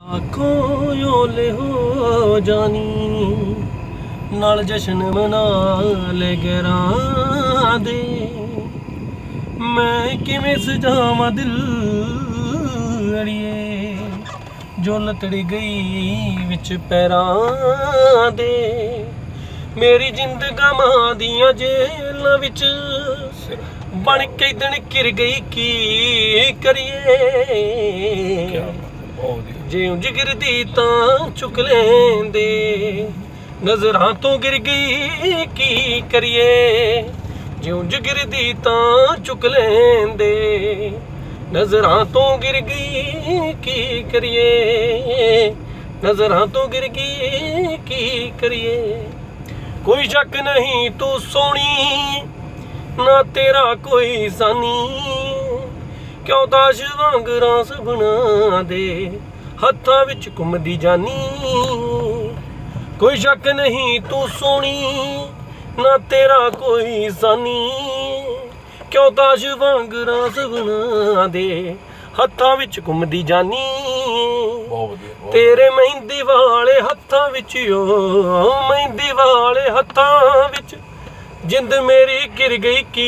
आँखों ओले हो जानी नाल जश्न मना ले गैरां दे मैं किवें सजावां दिल अड़िए जो लतड़ गई विच पैरां दे मेरी जिंद गमां दियां जेलां विच बन के दिन घिर गई की करिए जे जिगर दी तां चुक लेंदे नजरां तो गिर गई की करिए ज्यों जिगर दी तां चुक लेंदे नजरां तो गिर गई की करिए नजरां तो गिर गई की करिए कोई शक नहीं तू सोनी ना तेरा कोई सानी क्यों ताश वांगरां सबना दे हत्थां विच घुमदी जानी कोई शक नहीं तू सोनी ना तेरा कोई सानी क्यों ताश वांगरां सबना दे हत्थां विच घुमदी जानी तेरे मेहंदी वाले हत्थां विच मेहंदी वाले हत्थां विच जिंद मेरी गिर गई की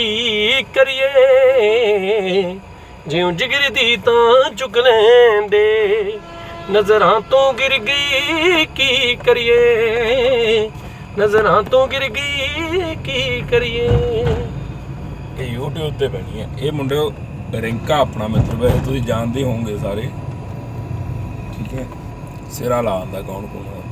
करिए ज्यों जिगर दी तां चुक लेंदे नजरां तो गिर गई की करिए नजरां तो गिर गई की करिए YouTube ਤੇ ਬਣੀ ਹੈ ਇਹ ਮੁੰਡੇ ਰਿੰਕਾ ਆਪਣਾ ਮਿੱਤਰ ਹੈ ਤੁਸੀਂ ਜਾਣਦੇ ਹੋਵੋਗੇ ਸਾਰੇ ਠੀਕ ਹੈ ਸਿਰਾ ਲਾਉਂਦਾ ਕੌਣ